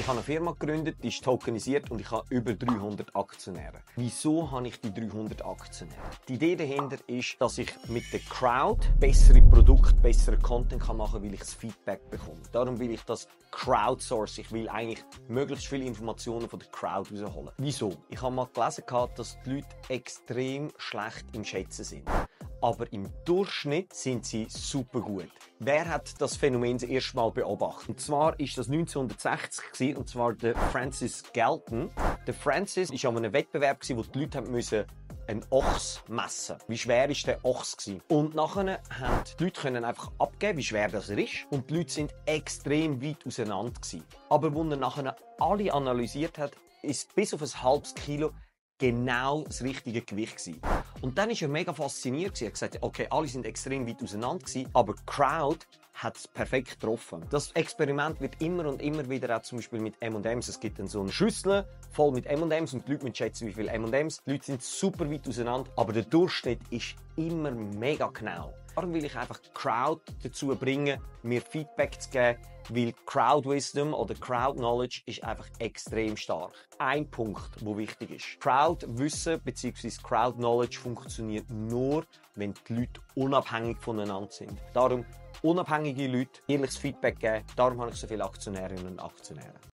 Ich habe eine Firma gegründet, die ist tokenisiert und ich habe über 300 Aktionäre. Wieso habe ich die 300 Aktionäre? Die Idee dahinter ist, dass ich mit der Crowd bessere Produkte, besseren Content machen kann, weil ich das Feedback bekomme. Darum will ich das crowdsourcen. Ich will eigentlich möglichst viele Informationen von der Crowd rausholen. Wieso? Ich habe mal gelesen, dass die Leute extrem schlecht im Schätzen sind. Aber im Durchschnitt sind sie super gut. Wer hat das Phänomen das erste Mal beobachtet? Und zwar ist das 1960 gewesen, und zwar der Francis Galton. Der Francis war an einem Wettbewerb, wo die Leute müssen einen Ochs messen. Wie schwer ist der Ochs gewesen? Und nachher haben die Leute einfach abgeben, wie schwer das er ist. Und die Leute sind extrem weit auseinander gewesen. Aber als er nachher alle analysiert hat, ist bis auf ein halbes Kilo genau das richtige Gewicht gewesen. Und dann war er mega fasziniert. Er hat gesagt, okay, alle sind extrem weit auseinander gewesen, aber die Crowd hat es perfekt getroffen. Das Experiment wird immer und immer wieder auch zum Beispiel mit M&M's. Es gibt dann so eine Schüssel voll mit M&M's und die Leute müssen schätzen, wie viele M&M's. Die Leute sind super weit auseinander, aber der Durchschnitt ist immer mega genau. Darum will ich einfach die Crowd dazu bringen, mir Feedback zu geben, weil Crowd Wisdom oder Crowd Knowledge ist einfach extrem stark. Ein Punkt, der wichtig ist. Crowd Wissen bzw. Crowd Knowledge funktioniert nur, wenn die Leute unabhängig voneinander sind. Darum unabhängige Leute ehrliches Feedback geben. Darum habe ich so viele Aktionärinnen und Aktionäre.